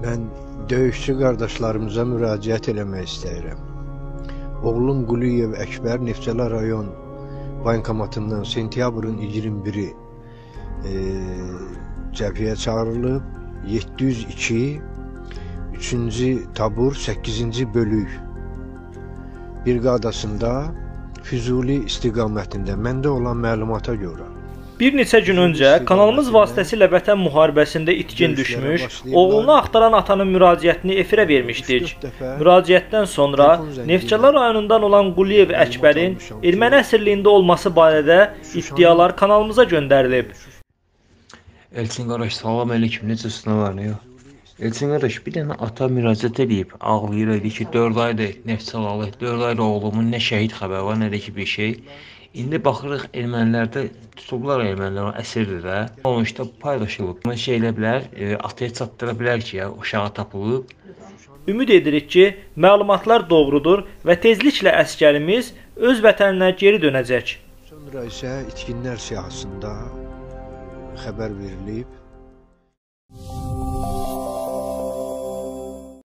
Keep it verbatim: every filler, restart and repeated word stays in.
Mən döyüşçü qardaşlarımıza müraciət eləmək istəyirəm. Oğlum Quliyev Əkbər Neftçala rayon bankomatından sentyabrın iyirmi biri e, cəbhəyə çağırılıb. yeddi yüz iki üçüncü tabur səkkizinci bölük briqadasında Füzuli istiqamətində məndə olan məlumata görə. Bir neçə gün öncə kanalımız vasitəsilə Vətən müharibəsində itkin düşmüş, oğlunu axtaran atanın müraciətini efirə vermişdik. Müraciətdən sonra Neftçala rayonundan olan Quliyev Əkbərin erməni əsirliyində olması barədə iddialar kanalımıza göndərilib. Elçin qardaş, salam əleykum, necəsin, var nə yox? Elçin qardaş, bir dənə ata müraciət edib, ağlayır, dedi ki, dörd aydır Neftçalalı, dörd aydır oğlumun nə şəhid xəbəri var, nə də ki bir şey. İndi baxırıq, ermənilərdə tutublar, ermənilər əsirdir də. Onun işte paylaşılıb. Bunu şey elə bilər, e, ataya çatdıra bilər ki, ya, uşağı tapılıb. Ümid edirik ki, məlumatlar doğrudur və tezliklə əskərimiz öz vətəninə geri dönəcək. Sonra isə itkinlər siyahısında xəbər verilib.